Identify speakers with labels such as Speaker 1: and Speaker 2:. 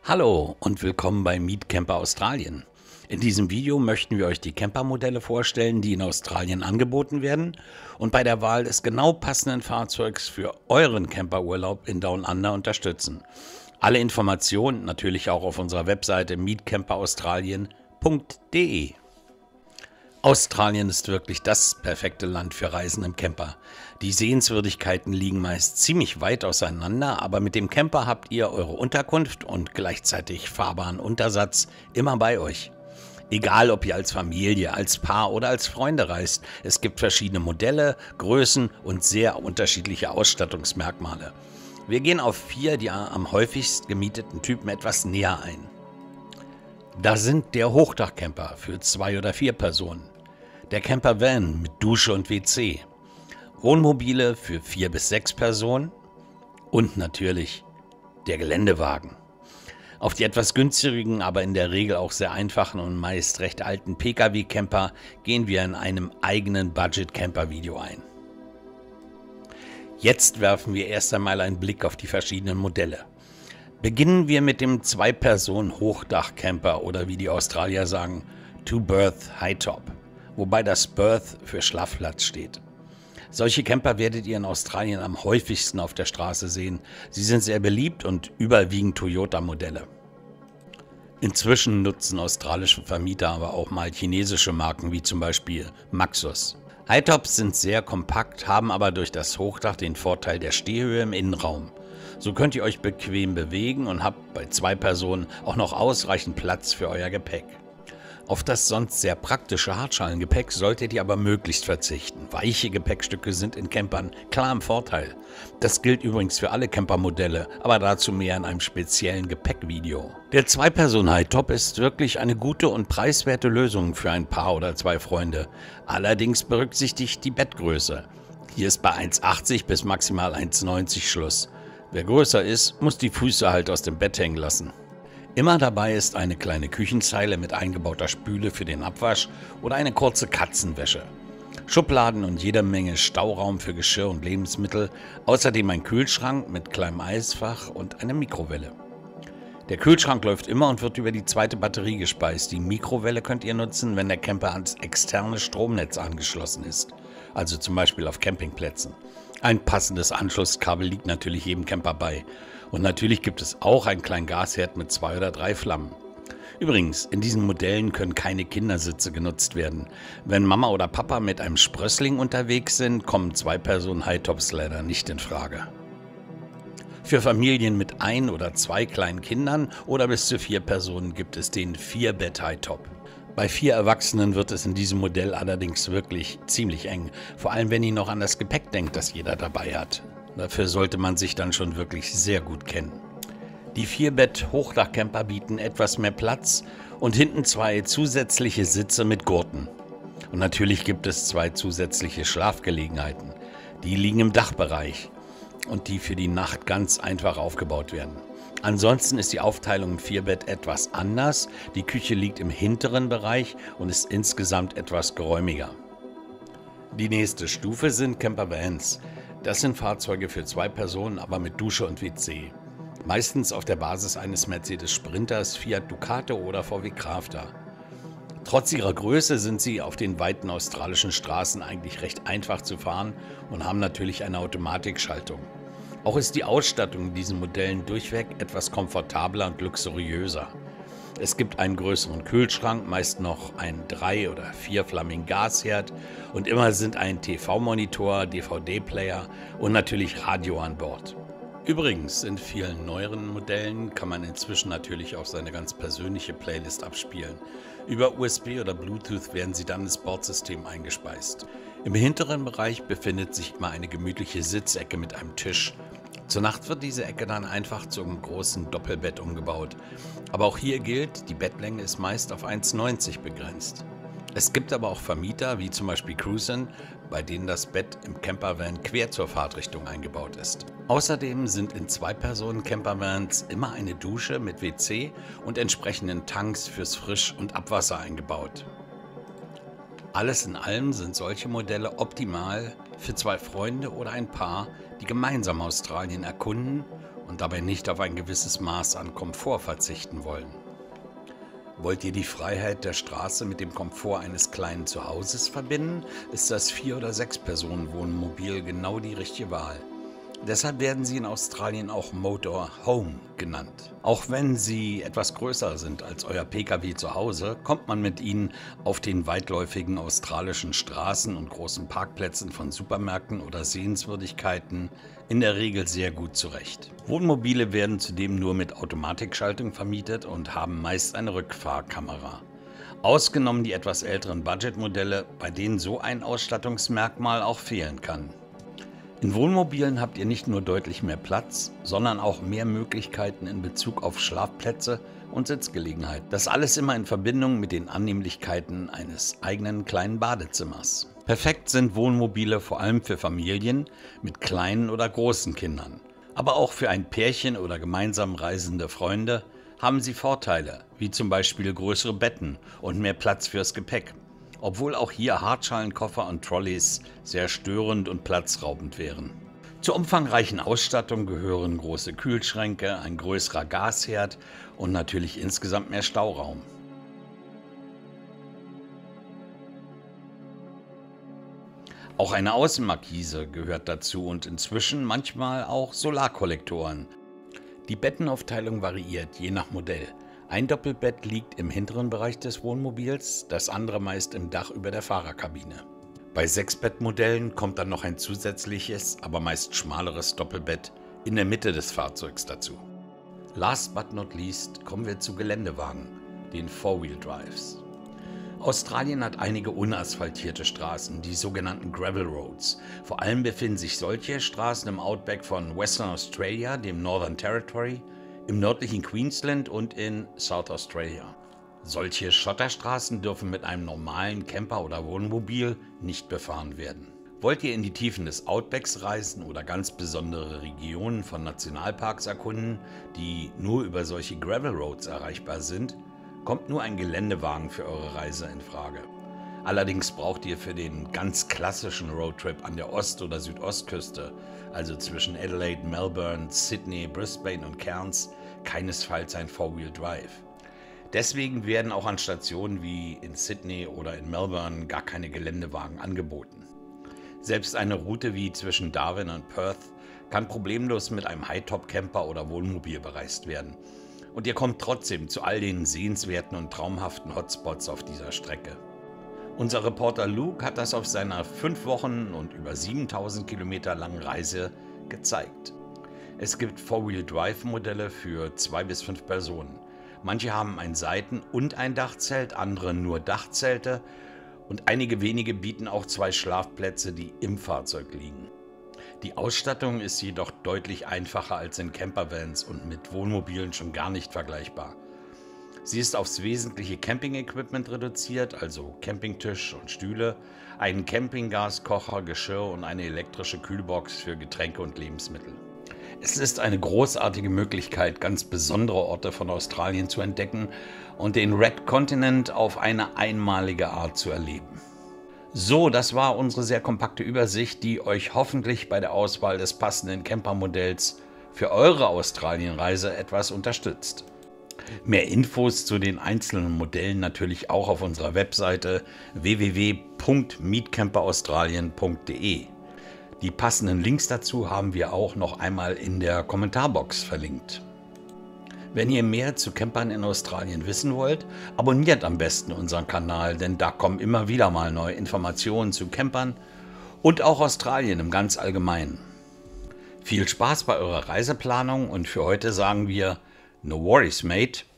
Speaker 1: Hallo und willkommen bei Meet Camper Australien. In diesem Video möchten wir euch die Campermodelle vorstellen, die in Australien angeboten werden und bei der Wahl des genau passenden Fahrzeugs für euren Camperurlaub in Down Under unterstützen. Alle Informationen natürlich auch auf unserer Webseite meetcamperaustralien.de. Australien ist wirklich das perfekte Land für Reisen im Camper. Die Sehenswürdigkeiten liegen meist ziemlich weit auseinander, aber mit dem Camper habt ihr eure Unterkunft und gleichzeitig fahrbaren Untersatz immer bei euch. Egal ob ihr als Familie, als Paar oder als Freunde reist, es gibt verschiedene Modelle, Größen und sehr unterschiedliche Ausstattungsmerkmale. Wir gehen auf 4 der am häufigst gemieteten Typen etwas näher ein. Da sind der Hochdachcamper für 2 oder 4 Personen, der Campervan mit Dusche und WC, Wohnmobile für 4 bis 6 Personen und natürlich der Geländewagen. Auf die etwas günstigen, aber in der Regel auch sehr einfachen und meist recht alten Pkw-Camper gehen wir in einem eigenen Budget-Camper-Video ein. Jetzt werfen wir erst einmal einen Blick auf die verschiedenen Modelle. Beginnen wir mit dem 2-Personen-Hochdach-Camper oder wie die Australier sagen, Two-Berth High-Top, wobei das Berth für Schlafplatz steht. Solche Camper werdet ihr in Australien am häufigsten auf der Straße sehen. Sie sind sehr beliebt und überwiegend Toyota-Modelle. Inzwischen nutzen australische Vermieter aber auch mal chinesische Marken wie zum Beispiel Maxus. High-Tops sind sehr kompakt, haben aber durch das Hochdach den Vorteil der Stehhöhe im Innenraum. So könnt ihr euch bequem bewegen und habt bei 2 Personen auch noch ausreichend Platz für euer Gepäck. Auf das sonst sehr praktische Hartschalengepäck solltet ihr aber möglichst verzichten. Weiche Gepäckstücke sind in Campern klar im Vorteil. Das gilt übrigens für alle Campermodelle, aber dazu mehr in einem speziellen Gepäckvideo. Der 2-Personen-High-Top ist wirklich eine gute und preiswerte Lösung für ein Paar oder 2 Freunde. Allerdings berücksichtigt die Bettgröße. Hier ist bei 1,80 bis maximal 1,90 Schluss. Wer größer ist, muss die Füße halt aus dem Bett hängen lassen. Immer dabei ist eine kleine Küchenzeile mit eingebauter Spüle für den Abwasch oder eine kurze Katzenwäsche. Schubladen und jede Menge Stauraum für Geschirr und Lebensmittel, außerdem ein Kühlschrank mit kleinem Eisfach und eine Mikrowelle. Der Kühlschrank läuft immer und wird über die zweite Batterie gespeist. Die Mikrowelle könnt ihr nutzen, wenn der Camper ans externe Stromnetz angeschlossen ist, also zum Beispiel auf Campingplätzen. Ein passendes Anschlusskabel liegt natürlich jedem Camper bei. Und natürlich gibt es auch einen kleinen Gasherd mit 2 oder 3 Flammen. Übrigens, in diesen Modellen können keine Kindersitze genutzt werden. Wenn Mama oder Papa mit einem Sprössling unterwegs sind, kommen 2-Personen-High-Tops leider nicht in Frage. Für Familien mit 1 oder 2 kleinen Kindern oder bis zu 4 Personen gibt es den 4-Bett-High-Top. Bei 4 Erwachsenen wird es in diesem Modell allerdings wirklich ziemlich eng, vor allem wenn ihr noch an das Gepäck denkt, das jeder dabei hat. Dafür sollte man sich dann schon wirklich sehr gut kennen. Die 4-Bett-Hochdachcamper bieten etwas mehr Platz und hinten 2 zusätzliche Sitze mit Gurten. Und natürlich gibt es 2 zusätzliche Schlafgelegenheiten. Die liegen im Dachbereich und die für die Nacht ganz einfach aufgebaut werden. Ansonsten ist die Aufteilung im 4-Bett etwas anders. Die Küche liegt im hinteren Bereich und ist insgesamt etwas geräumiger. Die nächste Stufe sind Campervans. Das sind Fahrzeuge für 2 Personen, aber mit Dusche und WC. Meistens auf der Basis eines Mercedes Sprinters, Fiat Ducato oder VW Crafter. Trotz ihrer Größe sind sie auf den weiten australischen Straßen eigentlich recht einfach zu fahren und haben natürlich eine Automatikschaltung. Auch ist die Ausstattung in diesen Modellen durchweg etwas komfortabler und luxuriöser. Es gibt einen größeren Kühlschrank, meist noch einen 3- oder 4-flammigen Gasherd und immer sind ein TV-Monitor, DVD-Player und natürlich Radio an Bord. Übrigens, in vielen neueren Modellen kann man inzwischen natürlich auch seine ganz persönliche Playlist abspielen. Über USB oder Bluetooth werden sie dann ins Bordsystem eingespeist. Im hinteren Bereich befindet sich immer eine gemütliche Sitzecke mit einem Tisch. Zur Nacht wird diese Ecke dann einfach zum großen Doppelbett umgebaut. Aber auch hier gilt, die Bettlänge ist meist auf 1,90 begrenzt. Es gibt aber auch Vermieter, wie zum Beispiel Cruisen, bei denen das Bett im Campervan quer zur Fahrtrichtung eingebaut ist. Außerdem sind in 2-Personen-Campervans immer eine Dusche mit WC und entsprechenden Tanks fürs Frisch- und Abwasser eingebaut. Alles in allem sind solche Modelle optimal für 2 Freunde oder ein Paar, die gemeinsam Australien erkunden und dabei nicht auf ein gewisses Maß an Komfort verzichten wollen. Wollt ihr die Freiheit der Straße mit dem Komfort eines kleinen Zuhauses verbinden, ist das 4- oder 6-Personen-Wohnmobil genau die richtige Wahl. Deshalb werden sie in Australien auch Motorhome genannt. Auch wenn sie etwas größer sind als euer Pkw zu Hause, kommt man mit ihnen auf den weitläufigen australischen Straßen und großen Parkplätzen von Supermärkten oder Sehenswürdigkeiten in der Regel sehr gut zurecht. Wohnmobile werden zudem nur mit Automatikschaltung vermietet und haben meist eine Rückfahrkamera. Ausgenommen die etwas älteren Budgetmodelle, bei denen so ein Ausstattungsmerkmal auch fehlen kann. In Wohnmobilen habt ihr nicht nur deutlich mehr Platz, sondern auch mehr Möglichkeiten in Bezug auf Schlafplätze und Sitzgelegenheit. Das alles immer in Verbindung mit den Annehmlichkeiten eines eigenen kleinen Badezimmers. Perfekt sind Wohnmobile vor allem für Familien mit kleinen oder großen Kindern. Aber auch für ein Pärchen oder gemeinsam reisende Freunde haben sie Vorteile, wie zum Beispiel größere Betten und mehr Platz fürs Gepäck. Obwohl auch hier Hartschalenkoffer und Trolleys sehr störend und platzraubend wären. Zur umfangreichen Ausstattung gehören große Kühlschränke, ein größerer Gasherd und natürlich insgesamt mehr Stauraum. Auch eine Außenmarkise gehört dazu und inzwischen manchmal auch Solarkollektoren. Die Bettenaufteilung variiert je nach Modell. Ein Doppelbett liegt im hinteren Bereich des Wohnmobils, das andere meist im Dach über der Fahrerkabine. Bei 6-Bettmodellen kommt dann noch ein zusätzliches, aber meist schmaleres Doppelbett in der Mitte des Fahrzeugs dazu. Last but not least kommen wir zu Geländewagen, den Four-Wheel-Drives. Australien hat einige unasphaltierte Straßen, die sogenannten Gravel Roads. Vor allem befinden sich solche Straßen im Outback von Western Australia, dem Northern Territory, im nördlichen Queensland und in South Australia. Solche Schotterstraßen dürfen mit einem normalen Camper oder Wohnmobil nicht befahren werden. Wollt ihr in die Tiefen des Outbacks reisen oder ganz besondere Regionen von Nationalparks erkunden, die nur über solche Gravel Roads erreichbar sind, kommt nur ein Geländewagen für eure Reise in Frage. Allerdings braucht ihr für den ganz klassischen Roadtrip an der Ost- oder Südostküste, also zwischen Adelaide, Melbourne, Sydney, Brisbane und Cairns, keinesfalls ein Four-Wheel-Drive. Deswegen werden auch an Stationen wie in Sydney oder in Melbourne gar keine Geländewagen angeboten. Selbst eine Route wie zwischen Darwin und Perth kann problemlos mit einem High-Top-Camper oder Wohnmobil bereist werden. Und ihr kommt trotzdem zu all den sehenswerten und traumhaften Hotspots auf dieser Strecke. Unser Reporter Luke hat das auf seiner 5 Wochen und über 7000 Kilometer langen Reise gezeigt. Es gibt Four-Wheel-Drive-Modelle für 2 bis 5 Personen. Manche haben ein Seiten- und ein Dachzelt, andere nur Dachzelte und einige wenige bieten auch 2 Schlafplätze, die im Fahrzeug liegen. Die Ausstattung ist jedoch deutlich einfacher als in Campervans und mit Wohnmobilen schon gar nicht vergleichbar. Sie ist aufs wesentliche Camping-Equipment reduziert, also Campingtisch und Stühle, einen Campinggaskocher, Geschirr und eine elektrische Kühlbox für Getränke und Lebensmittel. Es ist eine großartige Möglichkeit, ganz besondere Orte von Australien zu entdecken und den Red Continent auf eine einmalige Art zu erleben. So, das war unsere sehr kompakte Übersicht, die euch hoffentlich bei der Auswahl des passenden Campermodells für eure Australienreise etwas unterstützt. Mehr Infos zu den einzelnen Modellen natürlich auch auf unserer Webseite www.meetcamperaustralien.de. Die passenden Links dazu haben wir auch noch einmal in der Kommentarbox verlinkt. Wenn ihr mehr zu Campern in Australien wissen wollt, abonniert am besten unseren Kanal, denn da kommen immer wieder mal neue Informationen zu Campern und auch Australien im ganz Allgemeinen. Viel Spaß bei eurer Reiseplanung und für heute sagen wir No worries, mate.